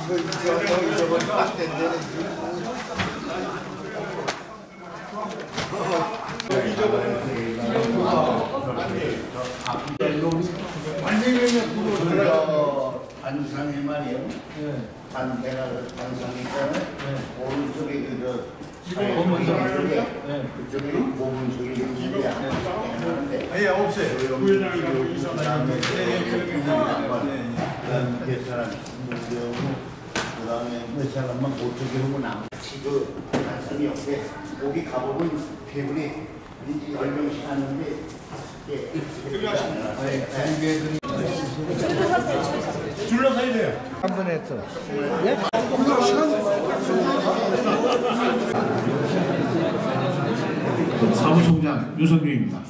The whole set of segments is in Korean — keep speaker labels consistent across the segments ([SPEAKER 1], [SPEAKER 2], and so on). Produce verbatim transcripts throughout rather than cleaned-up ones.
[SPEAKER 1] 단상에 말이에요. 단대가 단상이 있잖아요. 오른쪽에 그저 오른쪽에 그쪽에 오른쪽에 있는
[SPEAKER 2] 아예 없어요. 부회장이라고 이사장님.
[SPEAKER 1] 몇 사람 그다음에 몇 사람만 오쪽에 오고 나머지 그 단상이 없게 거기 가보면 테이블이 이제 열 명씩 하는데 예.
[SPEAKER 2] 줄로 서야 돼요.
[SPEAKER 3] 한 번 했어.
[SPEAKER 4] 사무총장 윤석규입니다.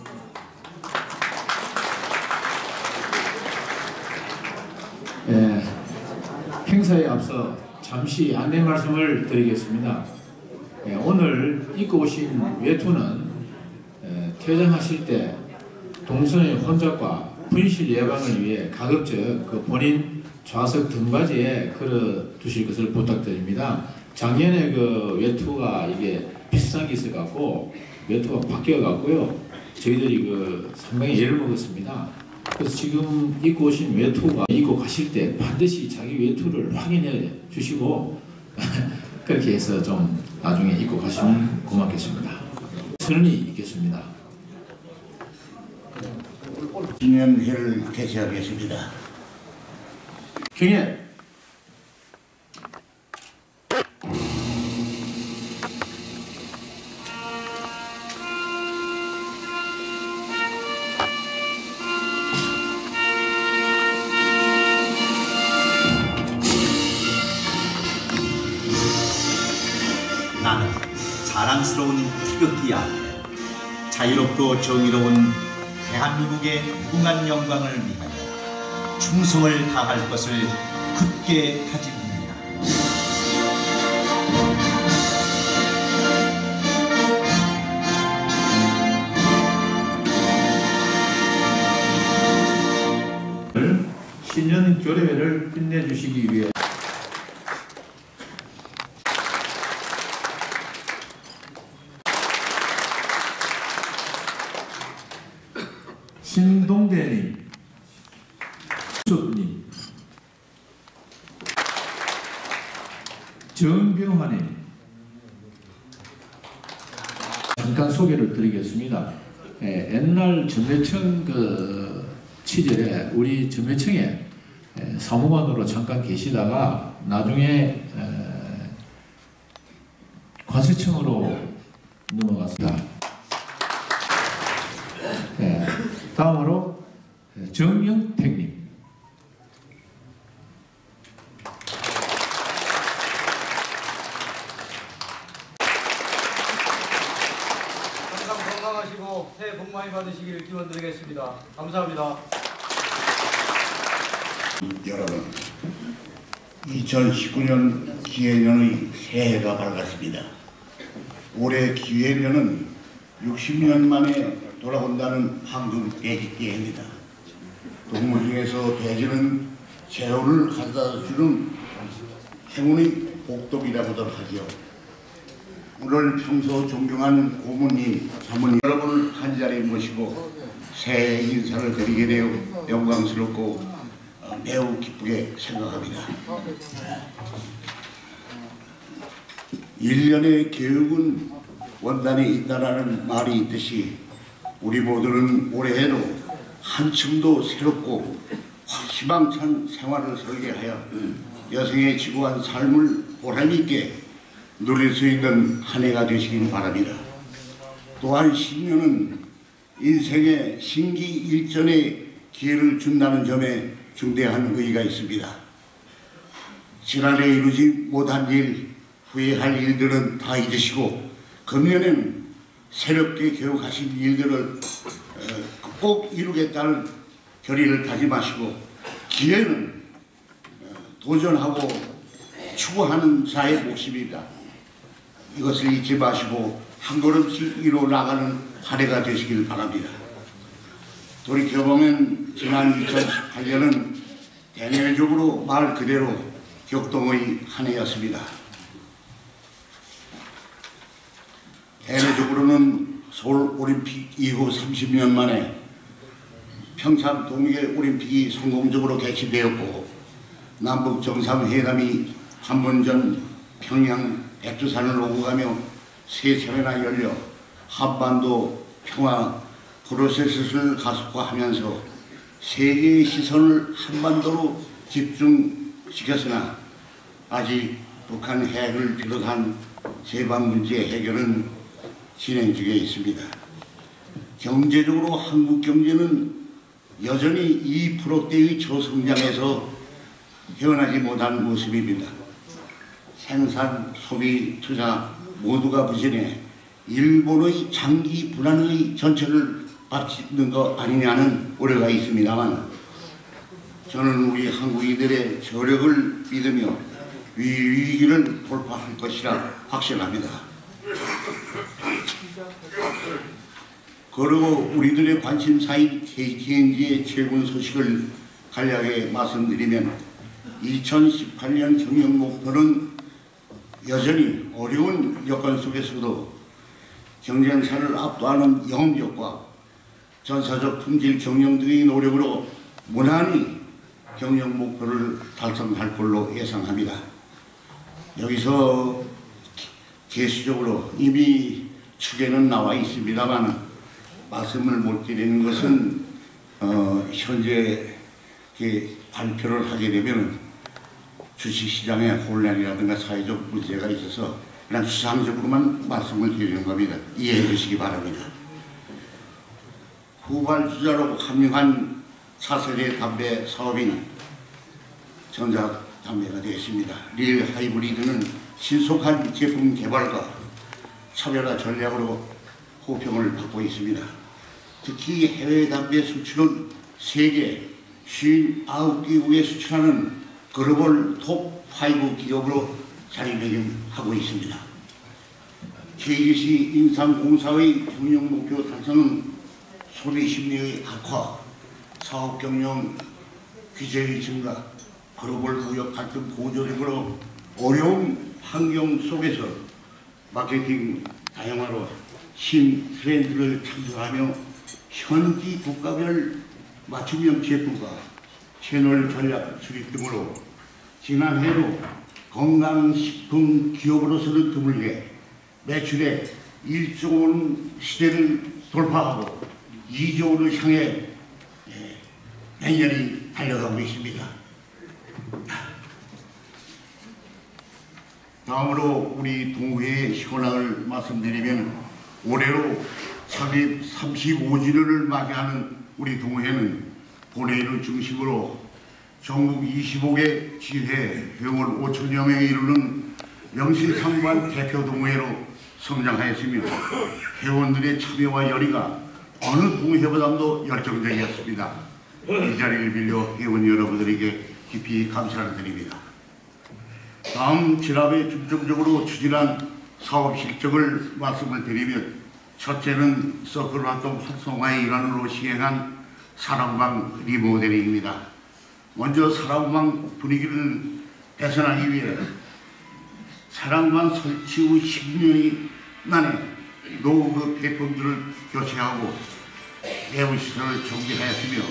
[SPEAKER 4] 예, 행사에 앞서 잠시 안내 말씀을 드리겠습니다. 예, 오늘 입고 오신 외투는 예, 퇴장하실 때 동선의 혼잡과 분실 예방을 위해 가급적 그 본인 좌석 등받이에 걸어 두실 것을 부탁드립니다. 작년에 그 외투가 이게 비싼 게 있어갖고 외투가 바뀌어갖고요. 저희들이 그 상당히 예를 먹었습니다. 그래서 지금 입고 오신 외투가 입고 가실 때 반드시 자기 외투를 확인해 주시고 그렇게 해서 좀 나중에 입고 가시면 고맙겠습니다. 선언이 있겠습니다.
[SPEAKER 1] 기념회를 개최하겠습니다.
[SPEAKER 4] 경례.
[SPEAKER 5] 나는 자랑스러운 태극기 아래 자유롭고 정의로운 대한민국의 무궁한 영광을 위하여 충성을 다할 것을 굳게 다짐합니다.
[SPEAKER 4] 신년 교례회를 끝내주시기 위해 신동대님, 수님, 정병환님 잠깐 소개를 드리겠습니다. 예, 옛날 전매청 그 시절에 우리 전매청에 예, 사무관으로 잠깐 계시다가 나중에 에, 관세청으로 넘어갔습니다. 예, 다음으로 정영택님.
[SPEAKER 6] 항상 건강하시고 새해 복 많이 받으시기를 기원드리겠습니다. 감사합니다.
[SPEAKER 1] 여러분, 이천십구 년 기해년의 새해가 밝았습니다. 올해 기해년은 육십 년 만에 돌아온다는 황금 대기해입니다. 동물 중에서 돼지는 재혼을 가져다 주는 행운의 복덕이라고도 하지요. 오늘 평소 존경하는 고모님, 사모님 여러분을 한 자리에 모시고 새해 인사를 드리게 되어 영광스럽고 매우 기쁘게 생각합니다. 일 년의 교육은 원단에 있다라는 말이 있듯이 우리 모두는 올해에도 한층도 새롭고 희망찬 생활을 설계하여 여성의 지구한 삶을 보람있게 누릴 수 있는 한 해가 되시길 바랍니다. 또한 신년은 인생의 신기일전의 기회를 준다는 점에 중대한 의의가 있습니다. 지난해 이루지 못한 일, 후회할 일들은 다 잊으시고 금년에는 새롭게 계획하신 일들을 꼭 이루겠다는 결의를 다짐하시고 기회는 도전하고 추구하는 자의 몫입니다. 이것을 잊지 마시고 한 걸음씩 이루어 나가는 한 해가 되시길 바랍니다. 돌이켜보면 지난 이천십팔 년은 대내적으로 말 그대로 격동의 한 해였습니다. 대내적으로는 서울올림픽 이후 삼십 년 만에 평창 동계올림픽이 성공적으로 개최되었고 남북 정상회담이 판문점 평양 백두산을 오고 가며 세 차례나 열려 한반도 평화 프로세스를 가속화하면서 세계의 시선을 한반도로 집중시켰으나 아직 북한 핵을 비롯한 제방 문제 해결은 진행 중에 있습니다. 경제적으로 한국 경제는 여전히 이 퍼센트대의 저성장에서 헤어나지 못한 모습입니다. 생산, 소비, 투자 모두가 부진해 일본의 장기 불안의 전철을 밟는 것 아니냐는 우려가 있습니다만 저는 우리 한국인들의 저력을 믿으며 위 위기를 돌파할 것이라 확신합니다. 그리고 우리들의 관심사인 케이티엔지의 최근 소식을 간략하게 말씀드리면 이천십팔 년 경영 목표는 여전히 어려운 여건 속에서도 경쟁사를 압도하는 영업력과 전사적 품질 경영 등의 노력으로 무난히 경영 목표를 달성할 걸로 예상합니다. 여기서 개수적으로 이미 축에는 나와 있습니다만 말씀을 못 드리는 것은 어, 현재 발표를 하게 되면 주식시장의 혼란이라든가 사회적 문제가 있어서 그냥 추상적으로만 말씀을 드리는 겁니다. 이해해 주시기 바랍니다. 후발주자로 합류한 차세대 담배 사업인 전자담배가 되었습니다. 릴 하이브리드는 신속한 제품 개발과 차별화 전략으로 호평을 받고 있습니다. 특히 해외 담배 수출은 세계 오십구 개국에 수출하는 글로벌 톱 오 기업으로 자리매김하고 있습니다. 케이지씨 인삼공사의 경영 목표 달성은 소비 심리의 악화, 사업 경영 규제의 증가, 글로벌 무역 갈등 고조 등으로 어려운 환경 속에서 마케팅 다양화로 신 트렌드를 창조하며 현지 국가별 맞춤형 제품과 채널 전략 수립 등으로 지난해로 건강식품 기업으로서는 드물게 매출의 일조 원 시대를 돌파하고 이조 원을 향해 매년이 달려가고 있습니다. 다음으로 우리 동호회의 현황을 말씀드리면 올해로 창립 삼십오 주년을 맞이하는 우리 동호회는 본회의를 중심으로 전국 이십오 개 지회 회원 오천여 명에 이르는 명실상부한 대표 동호회로 성장하였으며 회원들의 참여와 열의가 어느 동호회보다도 열정적이었습니다. 이 자리를 빌려 회원 여러분들에게 깊이 감사를 드립니다. 다음 진압에 중점적으로 추진한 사업 실적을 말씀을 드리면 첫째는 서클 활동 활성화의 일환으로 시행한 사랑방 리모델링입니다. 먼저 사랑방 분위기를 개선하기 위해 사랑방 설치 후 십 년이 만에 노후 폐품들을 교체하고 내부시설을 정비하였으며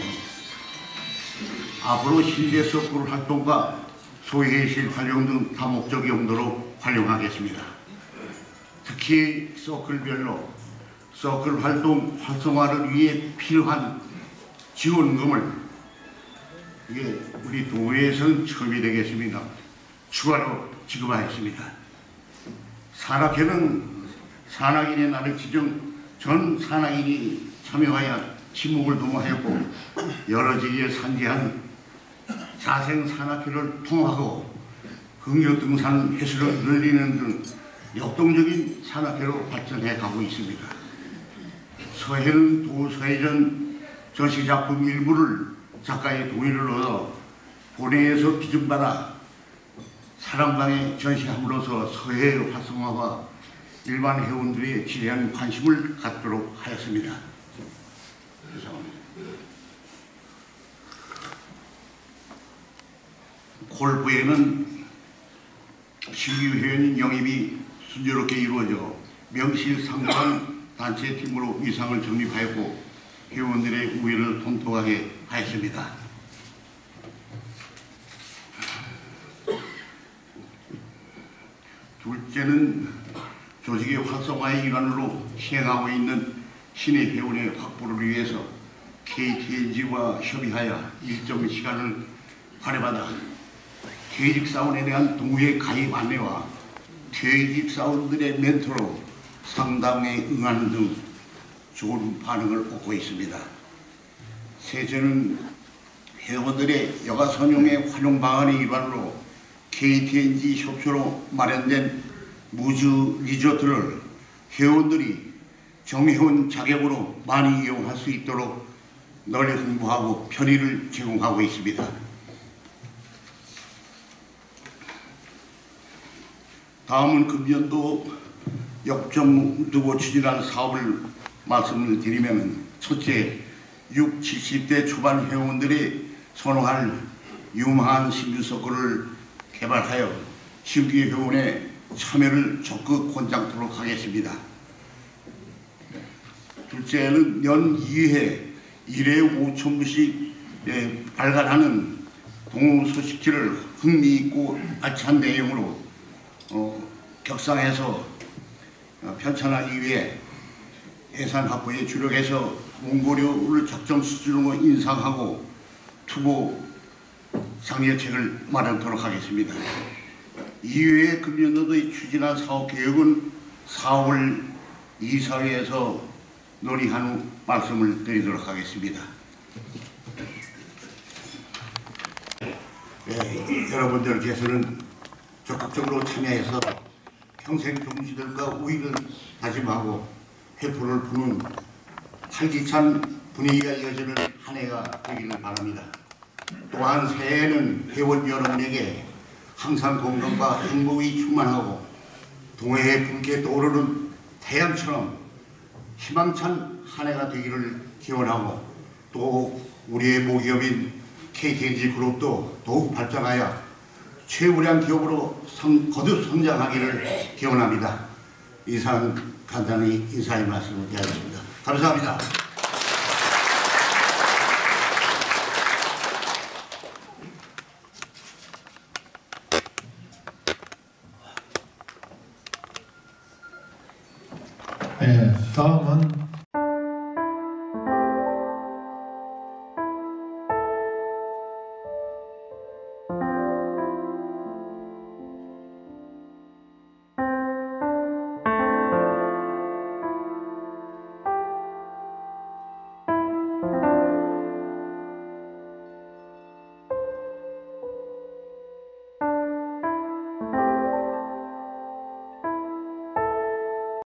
[SPEAKER 1] 앞으로 실내 서클 활동과 소회의실 활용 등 다목적 용도로 활용하겠습니다. 특히 서클별로 서클 활동 활성화를 위해 필요한 지원금을 이게 우리 동호회에서는 처음이 되겠습니다. 추가로 지급하였습니다. 산악회는 산악인의 날을 지정 전 산악인이 참여하여 친목을 도모하였고 여러 지역에 산재한 자생 산악회를 통하고 흥교 등산 횟수를 늘리는 등 역동적인 산악회로 발전해 가고 있습니다. 서해는 도서해전 전시작품 일부를 작가의 동의를 얻어 본회에서 기증받아 사랑방에 전시함으로써 서해 활성화와 일반 회원들의 지대한 관심을 갖도록 하였습니다. 골프에는 신규 회원 영입이 순조롭게 이루어져 명실상부한 단체팀으로 위상을 정립하였고 회원들의 우애를 통통하게 하였습니다. 둘째는 조직의 활성화의 일환으로 시행하고 있는 신의 회원의 확보를 위해서 케이티엔지와 협의하여 일정 시간을 할애받아 퇴직 사원에 대한 동호회 가입 안내와 퇴직 사원들의 멘토로 상담에 응하는 등 좋은 반응을 얻고 있습니다. 셋째는 회원들의 여가 선용의 활용 방안의 일환으로 케이티엔지 협조로 마련된 무주 리조트를 회원들이 정회원 자격으로 많이 이용할 수 있도록 널리 홍보하고 편의를 제공하고 있습니다. 다음은 금년도 역점 두고 추진한 사업을 말씀을 드리면, 첫째, 육, 칠십 대 초반 회원들이 선호할 유망한 신규 서클을 개발하여 신규 회원의 참여를 적극 권장토록 하겠습니다. 둘째는 연 이 회 일 회 오천 부씩 발간하는 동호 소식지를 흥미있고 알찬 내용으로 어, 격상해서 어, 편찬하기 위해 예산 확보에 주력해서 원고료를 적정 수준으로 인상하고 투고 장려책을 마련토록 하겠습니다. 이외에 금년도에 추진한 사업 계획은 사월 이사회에서 논의한 후 말씀을 드리도록 하겠습니다. 네, 여러분들께서는 적극적으로 참여해서 평생 동지들과 우위를 다짐하고 회포를 부는 활기찬 분위기가 이어지는 한 해가 되기를 바랍니다. 또한 새해에는 회원 여러분에게 항상 건강과 행복이 충만하고 동해에 붉게 떠오르는 태양처럼 희망찬 한 해가 되기를 기원하고, 또 우리의 모기업인 케이티엔지 그룹도 더욱 발전하여 최우량 기업으로 성, 거듭 성장하기를 기원합니다. 이상 간단히 인사의 말씀을 드리겠습니다. 감사합니다.
[SPEAKER 4] 네, 다음은